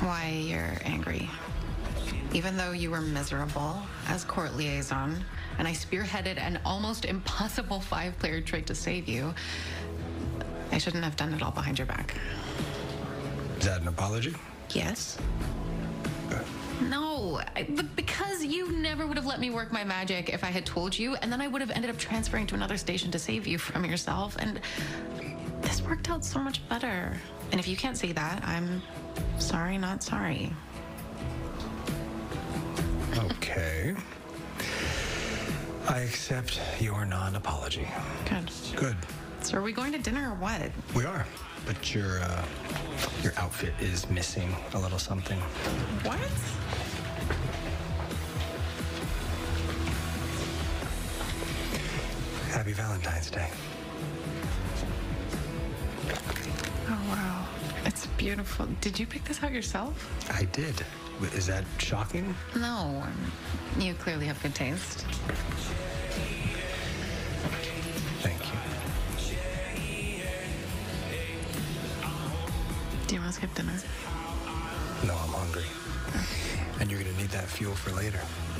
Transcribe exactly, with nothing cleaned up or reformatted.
why you're angry. Even though you were miserable as court liaison, and I spearheaded an almost impossible five-player trick to save you, I shouldn't have done it all behind your back. Is that an apology? Yes. No, I, because you never would have let me work my magic if I had told you, and then I would have ended up transferring to another station to save you from yourself, and this worked out so much better. And if you can't see that, I'm sorry, not sorry. Okay. I accept your non-apology. Good. Good. So are we going to dinner or what? We are, but your uh, your outfit is missing a little something. What? Happy Valentine's Day. Oh, wow. It's beautiful. Did you pick this out yourself? I did. Is that shocking? No. You clearly have good taste. Thank you. Do you want to skip dinner? No, I'm hungry. And you're gonna need that fuel for later.